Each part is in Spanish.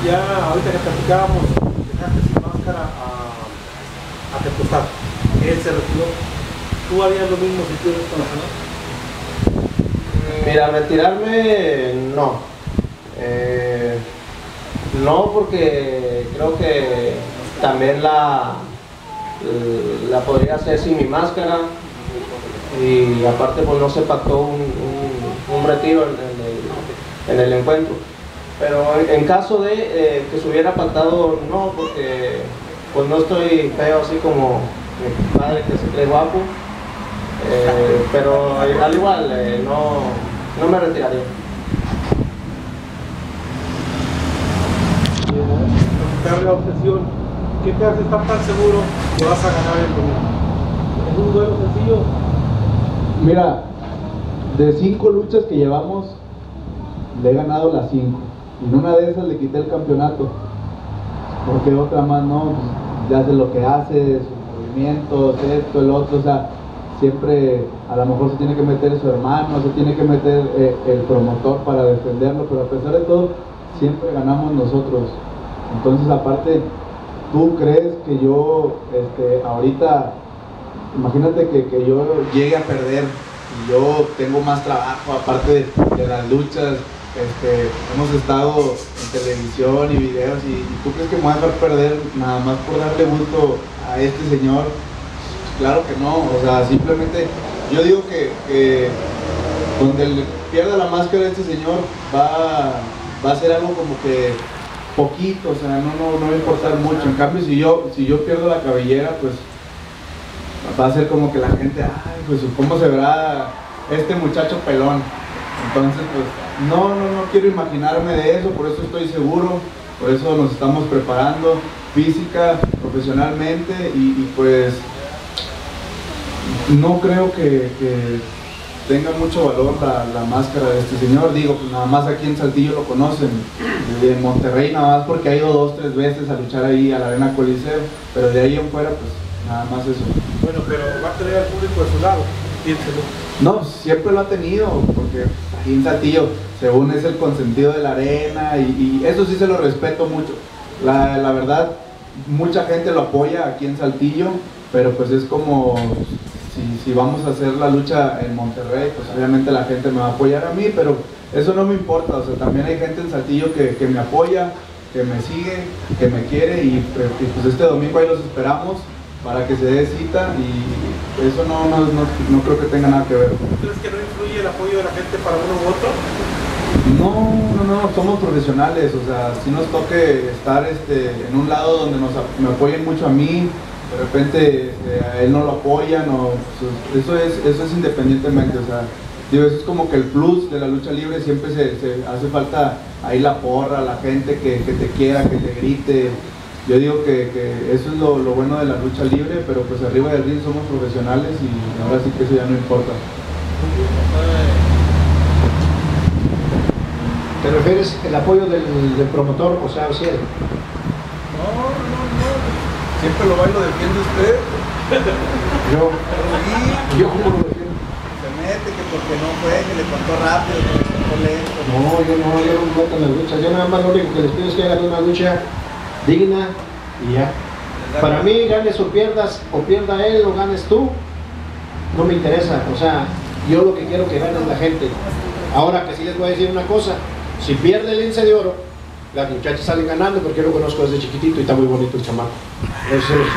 Ya ahorita que platicábamos, dejaste sin máscara a Tepoztlán. Él se retiró. ¿Tú harías lo mismo si tuvieras con la zona? Mira, retirarme no. No, porque creo que también la podría hacer sin mi máscara, y aparte pues no se pactó un retiro en el encuentro. Pero en caso de que se hubiera pactado, no, porque pues no estoy feo así como mi padre que se cree guapo, pero al igual no me retiraría. Darle la obsesión, ¿qué te hace estar tan seguro que vas a ganar el domingo? ¿Es un duelo sencillo? Mira, de 5 luchas que llevamos, le he ganado las 5. Y en una de esas le quité el campeonato. Porque otra más no, pues, ya sé lo que hace, sus movimientos, esto, el otro, o sea, siempre a lo mejor se tiene que meter su hermano, se tiene que meter el promotor para defenderlo, pero a pesar de todo, siempre ganamos nosotros. Entonces, aparte, ¿tú crees que yo, ahorita, imagínate que yo llegue a perder y yo tengo más trabajo, aparte de las luchas, hemos estado en televisión y videos, y tú crees que me voy a dejar perder nada más por darle gusto a este señor? Claro que no, o sea, simplemente yo digo que donde le pierda la máscara a este señor va a ser algo como que poquito, o sea, no va a importar mucho. En cambio, si yo pierdo la cabellera, pues va a ser como que la gente, ay, pues cómo se verá este muchacho pelón. Entonces, pues no quiero imaginarme de eso, por eso estoy seguro, por eso nos estamos preparando física, profesionalmente, y pues no creo que tenga mucho valor la máscara de este señor. Digo, pues nada más aquí en Saltillo lo conocen, de Monterrey nada más porque ha ido 2 o 3 veces a luchar ahí a la Arena Coliseo, pero de ahí en fuera pues nada más eso. Bueno, pero va a tener al público de su lado, piénselo. No, siempre lo ha tenido, porque aquí en Saltillo, según es el consentido de la arena, y eso sí se lo respeto mucho. La verdad, mucha gente lo apoya aquí en Saltillo, pero pues es como si vamos a hacer la lucha en Monterrey, pues obviamente la gente me va a apoyar a mí, pero eso no me importa. O sea, también hay gente en Saltillo que me apoya, que me sigue, que me quiere, y pues este domingo ahí los esperamos para que se dé cita, y eso no creo que tenga nada que ver. ¿Crees que no influye el apoyo de la gente para uno u otro? No, somos profesionales, o sea, si nos toque estar en un lado donde me apoyen mucho a mí, de repente a él no lo apoyan, pues, eso es independientemente, o sea, digo, eso es como que el plus de la lucha libre. Siempre se hace falta ahí la porra, la gente que te quiera, que te grite. Yo digo que eso es lo bueno de la lucha libre, pero pues arriba del ring somos profesionales, y ahora sí que eso ya no importa. ¿Te refieres el apoyo del promotor, o sea, Ociel? No. Siempre lo defiende usted. Yo como lo defiendo. Se mete que porque no fue, que le contó rápido, que le contó lento. No, yo no meto en las luchas. Yo nada más lo único que les pido es que hagan una lucha digna y ya. Para mí, ganes o pierda él o ganes tú, no me interesa. O sea, yo lo que quiero que gane es la gente. Ahora que sí les voy a decir una cosa, si pierde el Lince de Oro, las muchachas salen ganando, porque yo lo conozco desde chiquitito y está muy bonito el chamaco. Eso es.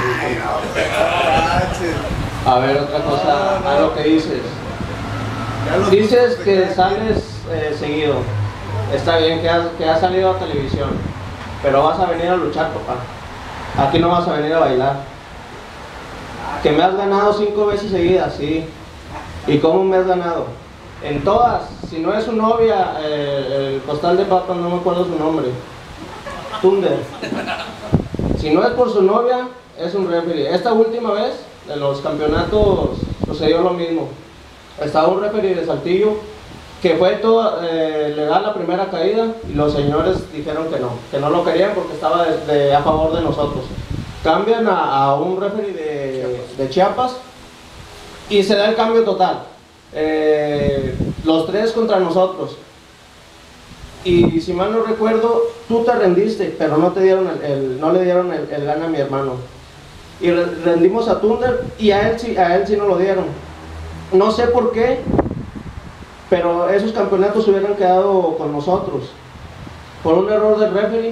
A ver, otra cosa, a lo que dices. Dices que sales seguido. Está bien que has salido a televisión, pero vas a venir a luchar, papá. Aquí no vas a venir a bailar. Que me has ganado 5 veces seguidas, sí. ¿Y cómo me has ganado? En todas. Si no es su novia, el costal de papas, no me acuerdo su nombre. Thunder. Si no es por su novia, es un referee. Esta última vez, en los campeonatos, sucedió lo mismo. Estaba un referee de Saltillo que fue todo legal la primera caída, y los señores dijeron que no lo querían porque estaba a favor de nosotros. Cambian a un referee de Chiapas y se da el cambio total. Los 3 contra nosotros. Y si mal no recuerdo, tú te rendiste, pero no te dieron no le dieron el gane a mi hermano. Y rendimos a Thunder y a él sí no lo dieron. No sé por qué, pero esos campeonatos se hubieran quedado con nosotros. Por un error del referee,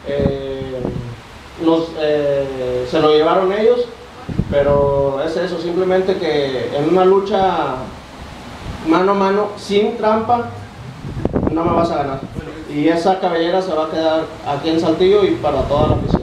se lo llevaron ellos, pero es eso, simplemente que en una lucha mano a mano, sin trampa, no me vas a ganar. Y esa cabellera se va a quedar aquí en Saltillo y para toda la afición.